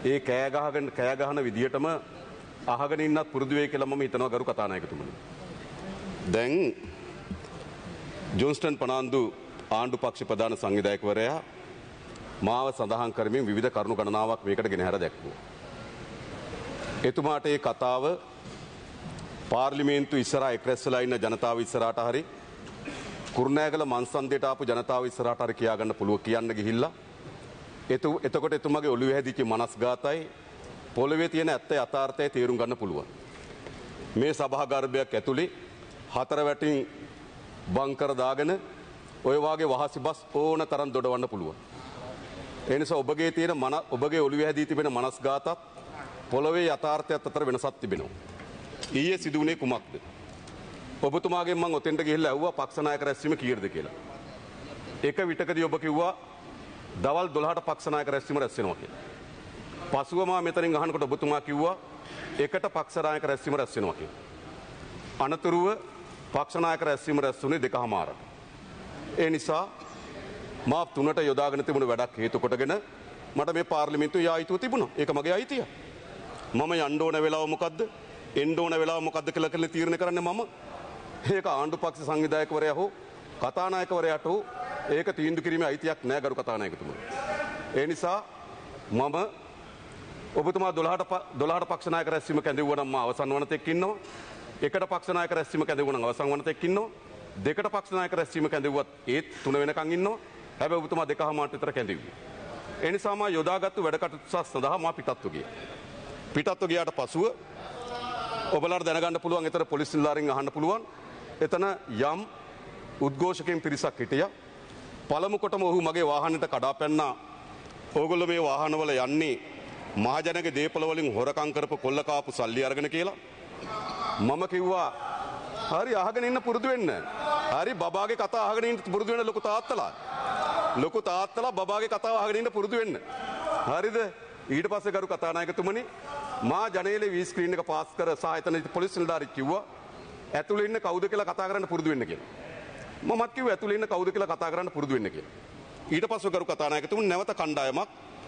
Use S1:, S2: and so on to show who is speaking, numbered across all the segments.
S1: ඒ කෑ ගහන විදියටම අහගෙන ඉන්නත් පුරුදු වෙයි කියලා මම හිතනවා ගරු කතානායකතුමනි. දැන් ජොන්ස්ටන් පනාන්දු ආණ්ඩු පක්ෂ ප්‍රධාන සංවිධායකවරයා මාව සඳහන් කරමින් විවිධ කරුණු ගණනාවක් මේකට ගෙනහැර දැක්වුවා. එතුමාට ඒ කතාව පාර්ලිමේන්තු ඉස්සරහා එක්රැස් වෙලා ඉන්න ජනතාව ඉස්සරහට හරි කුරුණෑගල මන්සන්දේට ආපු ජනතාව ඉස්සරහට හරි කියා ගන්න පුළුවන් කියන්න ගිහිල්ලා එතකොට එතුමාගේ ඔළුවේ හැදිච්ච මනස්ගතයි පොළවේ තියෙන ඇත්ත යථාර්ථය තේරුම් ගන්න පුළුවන්. මේ සභාගර්භයක් ඇතුලේ හතර වැටින් බංකර දාගෙන ඔය වාගේ වහසි බස් ඕන තරම් දොඩවන්න පුළුවන්. ඒ නිසා ඔබගේ ඔළුවේ හැදී තිබෙන මනස්ගතත් පොළවේ යථාර්ථයත් අතර වෙනසක් තිබෙනවා. ඊයේ සිදු වුණේ කුමක්ද? ඔබතුමාගෙන් මම ඔතෙන්ට ගිහිල්ලා ඇහුවා පක්ෂ නායක රැස්වීම කීයද කියලා. එක විටකදී ඔබ කිව්වා දවල් 12ට පක්ෂ නායක රැස්වීම රැස් වෙනවා කියලා. පසුව මා මෙතනින් අහනකොට ඔබතුමා කිව්වා එකට පක්ෂ නායක රැස්වීම රැස් වෙනවා කියලා. අනතුරුව පක්ෂ නායක රැස්වීම රැස් වුණේ 2:00ට. ඒ නිසා මා 3ට යොදාගෙන තිබුණු වැඩක් හේතු කොටගෙන මට මේ පාර්ලිමේන්තුවේ යා යුතුව තිබුණා. ඒක මගේ අයිතිය. මම යන්න ඕන වෙලාව මොකද්ද? එන්න ඕන වෙලාව මොකද්ද කියලා තීරණය කරන්නේ මම. ඒක ආණ්ඩු පක්ෂ සංවිධායකවරයා හෝ කතානායකවරයාට හෝ ඒක තීන්දුව කිරීමේ අයිතියක් නැහැ ගරු කතානායකතුමනි. ඒ නිසා මම ඔබතුමා 12ට පක්ෂ නායක රැස්වීම කැඳවුවා නම් මම අවසන් වන තෙක් ඉන්නවා. එකට පක්ෂ නායක රැස්වීම කැඳවුවා නම් අවසන් වන තෙක් ඉන්නවා. දෙකට පක්ෂ නායක රැස්වීම කැඳවුවත් ඒත් 3 වෙනකන් ඉන්නවා. හැබැයි ඔබතුමා 2:00ට විතර කැඳවුවා. ඒ නිසා මම යොදාගත්තු වැඩ කටයුතු සඳහා මම පිටත්ව ගියා. පිටත්ව ගියාට පසුව ඔබලාට දැනගන්න පුළුවන් එතන පොලිස් නිලධාරීන් අහන්න පුළුවන්. එතන යම් උද්ඝෝෂකයන් පිරිසක් හිටියා. පළමු කොටම ඔහු මගේ වාහනයට කඩා පැන්නා. ඕගොල්ලෝ මේ වාහනවල යන්නේ මහජනගේ දේපොළ වලින් හොරකම් කරපු කොල්ල කාපු සල්ලි අරගෙන කියලා. මම කිව්වා හරි අහගෙන ඉන්න පුරුදු වෙන්න. හරි බබාගේ කතා අහගෙන ඉන්න පුරුදු වෙන්න ලොකු තාත්තලා. ලොකු තාත්තලා බබාගේ කතාව අහගෙන ඉන්න පුරුදු වෙන්න. හරිද? ඊට පස්සේ ගරු කතානායකතුමනි මා ජනේලේ වී ස්ක්‍රීන් එක පාස් කර සහ එතන පොලිස් නිලධාරී කිව්වා ඇතුළේ ඉන්න කවුද කියලා කතා කරන්න පුරුදු වෙන්න කියලා. මමත් කිව්වා ඇතුළේ ඉන්න කවුද කියලා කතා කරන්න පුරුදු වෙන්න කියලා. ඊට පස්සේ ගරු කතානායකතුමනි නැවත කණ්ඩායමක්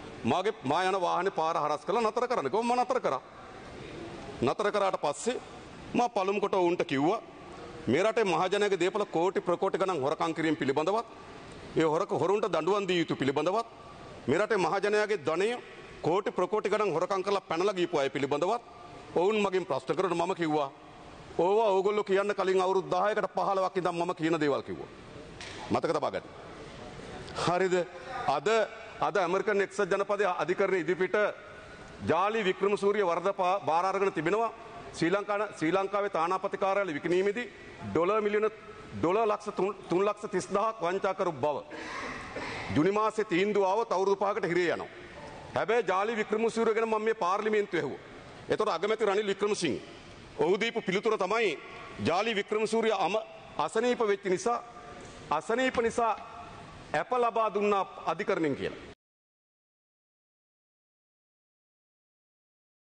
S1: මා යන වාහනේ පාර හරස් කරලා නතර කරන්න කිව්වා. මම නතර කරා. නතර කරාට පස්සේ මම පළමු කොට උන්ට කිව්වා මේ රටේ මහජනයාගේ දේපල කෝටි ප්‍රකෝටි ගණන් හොරකම් කිරීම පිළිබඳවත් ඒ හොරුන්ට දඬුවම් දී යුතු පිළිබඳවත් මේ රටේ මහජනයාගේ ධනය කෝටි ප්‍රකෝටි ගණන් හොරකම් කරලා පැනලා ගිහපු අය පිළිබඳවත් ඔවුන් මගෙන් ප්‍රශ්න කරනකොට මම කිව්වා ඕවා ඕගොල්ලෝ කියන්න කලින් අවුරුදු 10කට 15ක් ඉඳන් මම කියන දේවල් කිව්වා. මතක තබා ගන්න. හරිද? අද ඇමරිකන් එක්සත් ජනපදයේ අධිකරණ ඉදිරිපිට ජාලි වික්‍රමසූරිය වරද බාර අරගෙන තිබෙනවා ශ්‍රී ලංකාවේ තානාපති කාර්යාලය විකිණීමේදී ඩොලර් ලක්ෂ 3,30,000ක් වංචා කරු බව. ජුනි මාසේ තීන්දුව ආවොත් අවුරුදු 5කට හිරේ යනවා. හැබැයි ජාලි වික්‍රමසූරිය ගැන මම මේ පාර්ලිමේන්තුවේ ඇහුවා. එතකොට අගමැති රනිල් වික්‍රමසිංහ ඔහු දීපු පිළිතුර තමයි ජාලි වික්‍රමසූරිය අසනීප වෙච්ච නිසා ඇප ලබා දුන්නා අධිකරණයෙන් කියලා.